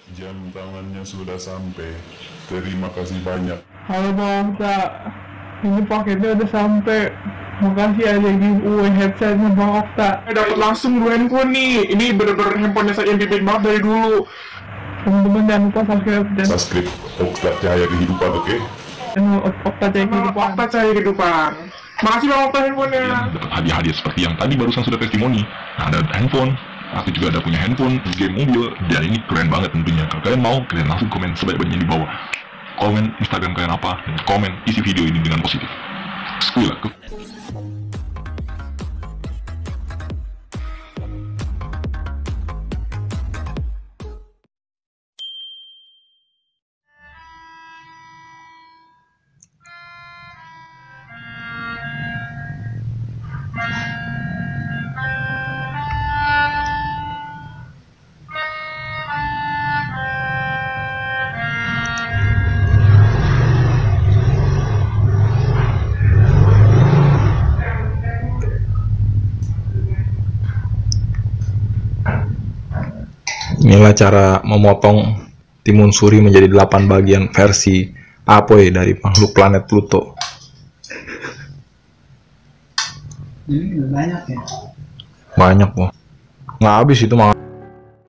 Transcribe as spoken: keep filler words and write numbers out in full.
Jam tangannya sudah sampai. Terima kasih banyak. Halo Bang Okta, ini paketnya udah sampai. Makasih aja giveaway headsetnya Bang Okta. Saya dapat langsung dua handphone nih. Ini bener-bener handphonenya saya impiin banget dari dulu. Teman-teman jangan lupa subscribe dan Subscribe Okta Cahaya kehidupan, oke? channel Okta Cahaya kehidupan. Okta Cahaya kehidupan. Makasih Bang Okta handphonenya. Dapat hadiah-hadiah seperti yang tadi barusan sudah testimoni. Nah, ada handphone, aku juga ada punya handphone, game mobil, dan ini keren banget tentunya. Kalau kalian mau, kalian langsung komen sebanyak-banyaknya di bawah. Komen Instagram kalian apa, dan komen isi video ini dengan positif. Sekolah ke Inilah cara memotong timun suri menjadi delapan bagian versi Apoy dari makhluk planet Pluto. Ini banyak ya? Banyak loh. Nggak habis itu mah.